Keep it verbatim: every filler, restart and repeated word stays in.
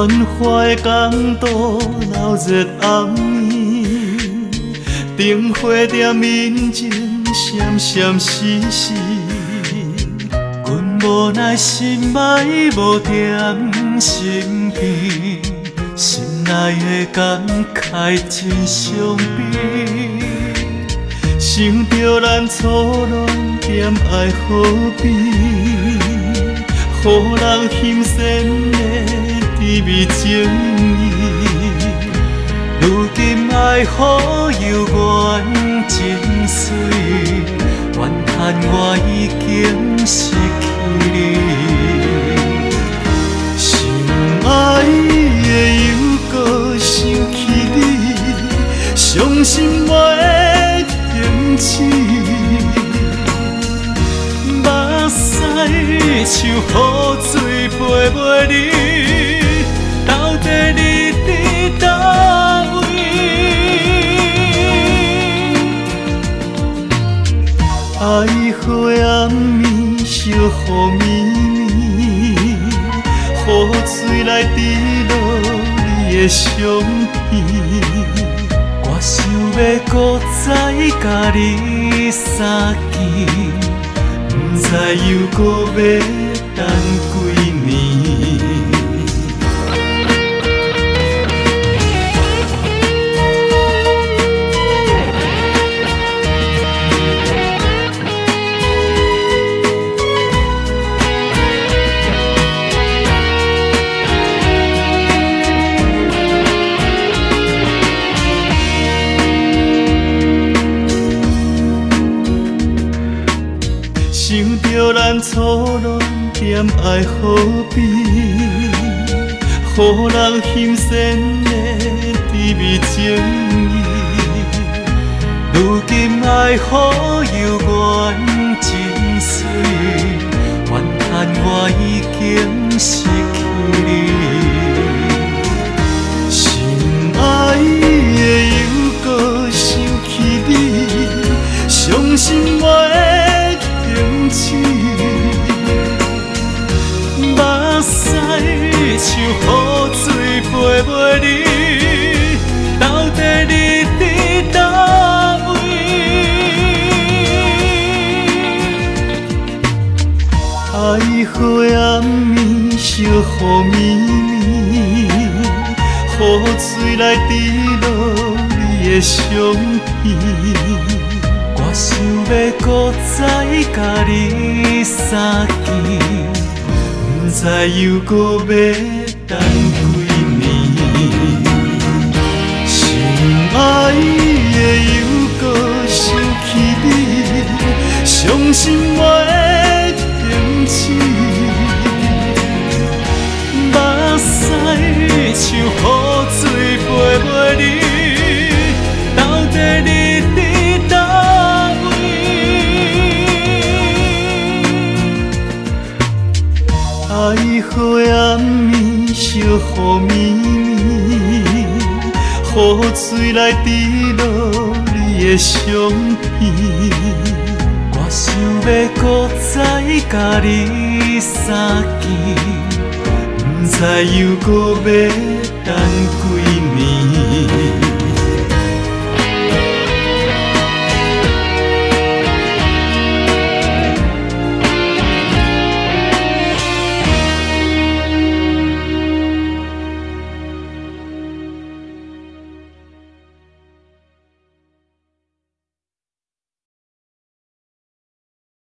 繁华的港都闹热暗暝，灯火店面前闪闪烁烁，阮无奈心爱无踮身边，心内的感慨真伤悲。想着咱初恋点爱好比，予人欣赏的滋味情意。如今爱好犹原真水，怨叹我已经失去你。心爱的犹搁想起你，伤心袂停止。目屎像雨水陪袂你，到底你伫倒位？爱好的暗暝，小雨绵绵，雨水来滴落你的伤片。我想要搁再甲你相见，不知又搁要等几年。想着咱初恋点爱好比，予人欣赏的滋味情意。如今爱好犹原真水，怨叹我已经失去你。心爱的犹搁想起你，伤心袂停止。目屎像雨水陪袂你，到底你伫倒位？爱好的暗暝，小雨绵绵，雨水来滴落你的伤片。我想要搁再甲你相见，不知又搁要等几年。心爱的犹搁想起你，伤心袂停止。目屎像雨水陪袂你，到底你伫倒位？爱好的暗暝，小雨绵绵，雨水来滴落你的伤片。我想要搁再甲你相见，不知又搁要等几